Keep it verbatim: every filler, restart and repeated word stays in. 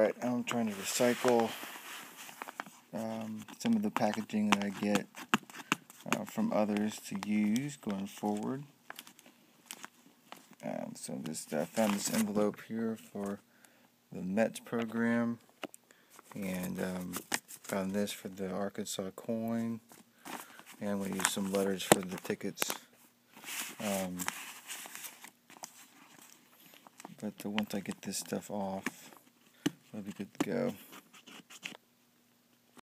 Alright, I'm trying to recycle um, some of the packaging that I get uh, from others to use going forward. Um, so this, I found this envelope here for the Mets program, and um, found this for the Arkansas coin, and I'm going to use some letters for the tickets. Um, but uh, once I get this stuff off, it'll be good to go.